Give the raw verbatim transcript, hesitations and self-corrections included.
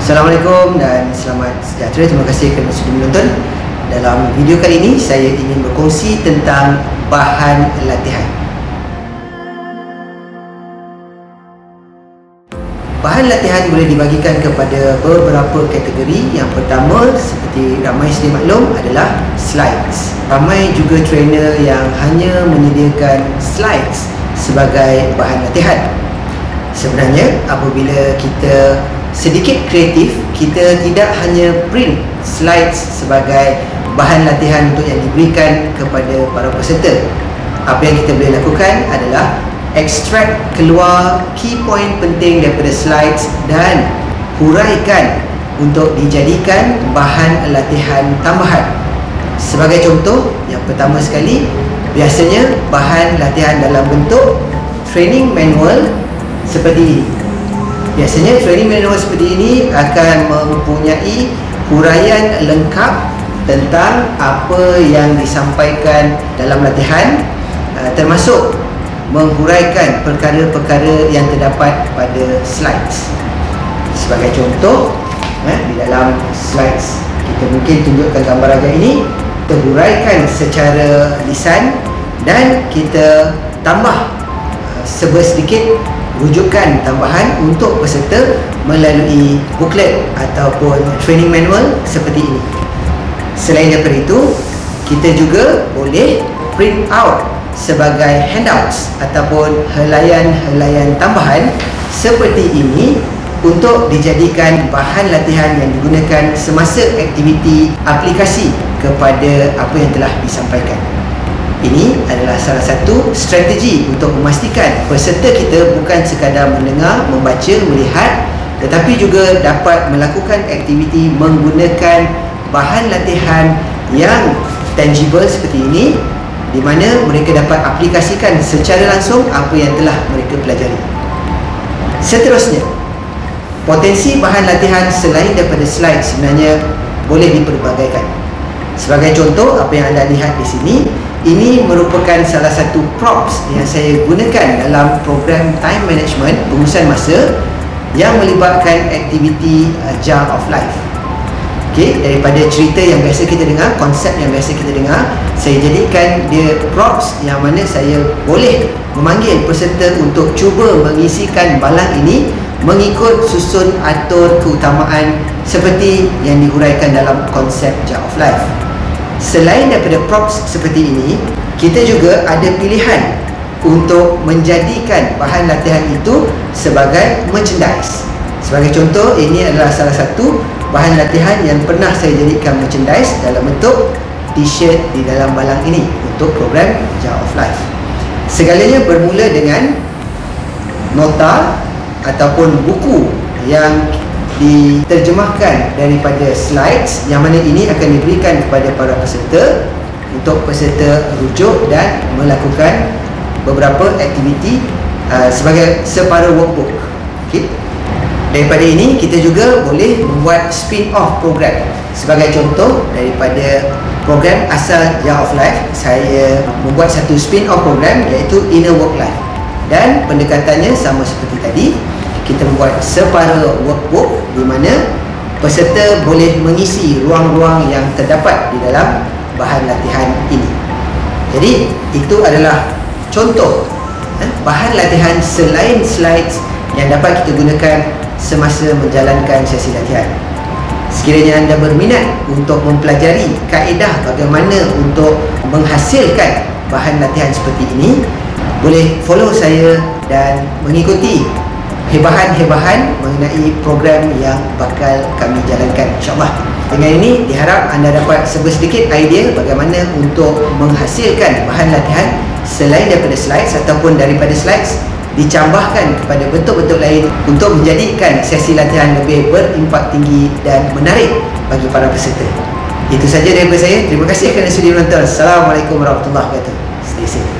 Assalamualaikum dan selamat sejahtera. Terima kasih kerana sudah menonton. Dalam video kali ini saya ingin berkongsi tentang bahan latihan. Bahan latihan boleh dibagikan kepada beberapa kategori. Yang pertama, seperti ramai sedia maklum, adalah slides. Ramai juga trainer yang hanya menyediakan slides sebagai bahan latihan. Sebenarnya apabila kita sedikit kreatif, kita tidak hanya print slides sebagai bahan latihan untuk yang diberikan kepada para peserta. Apa yang kita boleh lakukan adalah ekstrak keluar key point penting daripada slides dan huraikan untuk dijadikan bahan latihan tambahan. Sebagai contoh, yang pertama sekali, biasanya bahan latihan dalam bentuk training manual seperti ini. Biasanya training manual seperti ini akan mempunyai huraian lengkap tentang apa yang disampaikan dalam latihan, termasuk menghuraikan perkara-perkara yang terdapat pada slides. Sebagai contoh, di dalam slides kita mungkin tunjukkan gambar agak ini, kita huraikan secara lisan dan kita tambah sedikit rujukan tambahan untuk peserta melalui booklet ataupun training manual seperti ini. Selain daripada itu, kita juga boleh print out sebagai handouts ataupun helaian-helaian tambahan seperti ini untuk dijadikan bahan latihan yang digunakan semasa aktiviti aplikasi kepada apa yang telah disampaikan. Ini adalah salah satu strategi untuk memastikan peserta kita bukan sekadar mendengar, membaca, melihat, tetapi juga dapat melakukan aktiviti menggunakan bahan latihan yang tangible seperti ini, di mana mereka dapat aplikasikan secara langsung apa yang telah mereka pelajari. Seterusnya, potensi bahan latihan selain daripada slide sebenarnya boleh dipelbagaikan. Sebagai contoh, apa yang anda lihat di sini, ini merupakan salah satu props yang saya gunakan dalam program time management, pengurusan masa, yang melibatkan aktiviti uh, Jar of Life. Okey, daripada cerita yang biasa kita dengar, konsep yang biasa kita dengar, saya jadikan dia props yang mana saya boleh memanggil peserta untuk cuba mengisikan balang ini mengikut susun atur keutamaan seperti yang dihuraikan dalam konsep Jar of Life. Selain daripada props seperti ini, kita juga ada pilihan untuk menjadikan bahan latihan itu sebagai merchandise. Sebagai contoh, ini adalah salah satu bahan latihan yang pernah saya jadikan merchandise dalam bentuk t-shirt di dalam balang ini untuk program Jar of Life. Segalanya bermula dengan nota ataupun buku yang diterjemahkan daripada slides, yang mana ini akan diberikan kepada para peserta untuk peserta rujuk dan melakukan beberapa aktiviti uh, sebagai separuh workbook. Okay. Daripada ini kita juga boleh membuat spin-off program. Sebagai contoh, daripada program asal Jar of Life, saya membuat satu spin-off program iaitu Inner Work Life, dan pendekatannya sama seperti tadi. Kita membuat separuh workbook di mana peserta boleh mengisi ruang-ruang yang terdapat di dalam bahan latihan ini. Jadi itu adalah contoh eh, bahan latihan selain slides yang dapat kita gunakan semasa menjalankan sesi latihan. Sekiranya anda berminat untuk mempelajari kaedah bagaimana untuk menghasilkan bahan latihan seperti ini, boleh follow saya dan mengikuti hebahan-hebahan mengenai program yang bakal kami jalankan, insyaAllah. Dengan ini diharap anda dapat sedikit idea bagaimana untuk menghasilkan bahan latihan selain daripada slides ataupun daripada slides dicambahkan kepada bentuk-bentuk lain untuk menjadikan sesi latihan lebih berimpak tinggi dan menarik bagi para peserta. Itu saja daripada saya. Terima kasih kerana sudi menonton. Assalamualaikum warahmatullahi wabarakatuh. Stay safe.